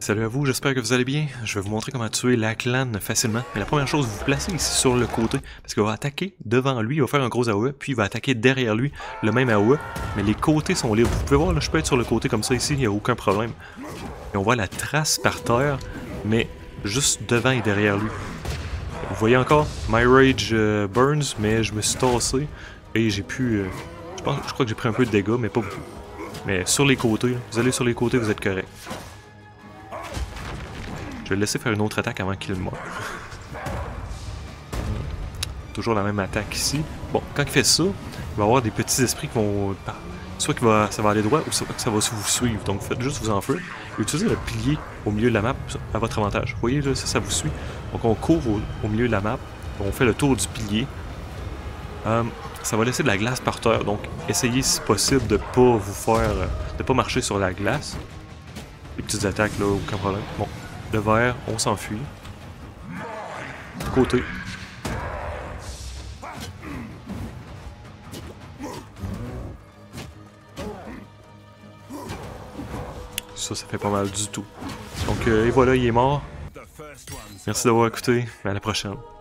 Salut à vous, j'espère que vous allez bien. Je vais vous montrer comment tuer Lachlan facilement. Mais la première chose, vous vous placez ici sur le côté, parce qu'il va attaquer devant lui, il va faire un gros AOE, puis il va attaquer derrière lui le même AOE, mais les côtés sont libres. Vous pouvez voir, là, je peux être sur le côté comme ça ici, il n'y a aucun problème. Et on voit la trace par terre, mais juste devant et derrière lui. Vous voyez encore, My Rage burns, mais je me suis tassé, et j'ai pu... je crois que j'ai pris un peu de dégâts, mais pas beaucoup. Mais sur les côtés, là, vous allez sur les côtés, vous êtes correct. Je vais le laisser faire une autre attaque avant qu'il meure. Toujours la même attaque ici. Bon, quand il fait ça, il va y avoir des petits esprits qui vont... Soit que ça va aller droit, ou soit que ça va vous suivre. Donc faites juste vous enfuir. Et utilisez le pilier au milieu de la map à votre avantage. Vous voyez, là, ça vous suit. Donc on court au milieu de la map. On fait le tour du pilier. Ça va laisser de la glace par terre. Donc essayez si possible de pas vous faire... de pas marcher sur la glace. Les petites attaques, là, aucun problème. Bon. Le vert, on s'enfuit. Côté. Ça fait pas mal du tout. Donc, et voilà, il est mort. Merci d'avoir écouté. À la prochaine.